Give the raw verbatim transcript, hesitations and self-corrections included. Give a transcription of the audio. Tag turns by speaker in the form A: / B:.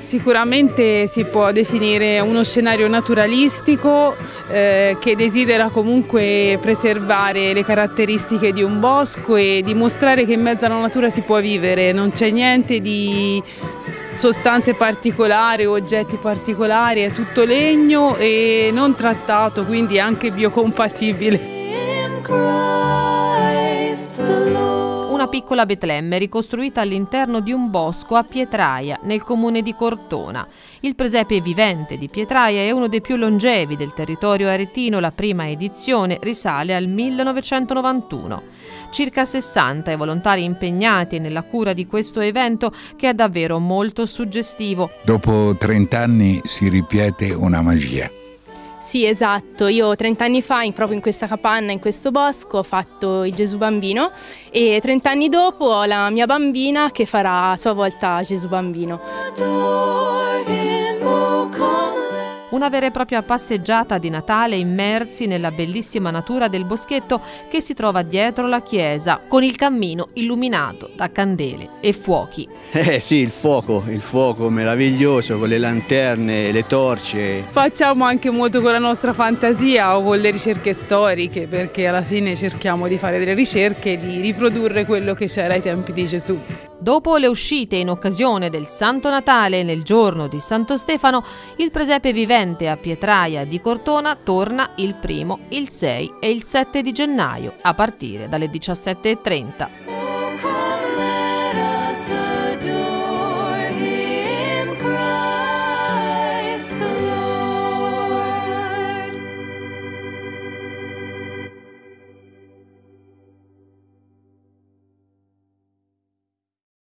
A: Sicuramente si può definire uno scenario naturalistico eh, che desidera comunque preservare le caratteristiche di un bosco e dimostrare che in mezzo alla natura si può vivere, non c'è niente di sostanze particolari o oggetti particolari, è tutto legno e non trattato, quindi è anche biocompatibile.
B: Una piccola Betlemme ricostruita all'interno di un bosco a Pietraia, nel comune di Cortona. Il presepe vivente di Pietraia è uno dei più longevi del territorio aretino, la prima edizione risale al millenovecentonovantuno. Circa sessanta i volontari impegnati nella cura di questo evento che è davvero molto suggestivo.
C: Dopo trent'anni si ripete una magia.
D: Sì, esatto, io trent'anni fa proprio in questa capanna, in questo bosco, ho fatto il Gesù Bambino e trent'anni dopo ho la mia bambina che farà a sua volta Gesù Bambino.
B: Una vera e propria passeggiata di Natale immersi nella bellissima natura del boschetto che si trova dietro la chiesa, con il cammino illuminato da candele e fuochi.
E: Eh sì, il fuoco, il fuoco meraviglioso con le lanterne, le torce.
A: Facciamo anche molto con la nostra fantasia o con le ricerche storiche, perché alla fine cerchiamo di fare delle ricerche e di riprodurre quello che c'era ai tempi di Gesù.
B: Dopo le uscite in occasione del Santo Natale nel giorno di Santo Stefano, il presepe vivente a Pietraia di Cortona torna il primo, il sei e il sette di gennaio a partire dalle diciassette e trenta.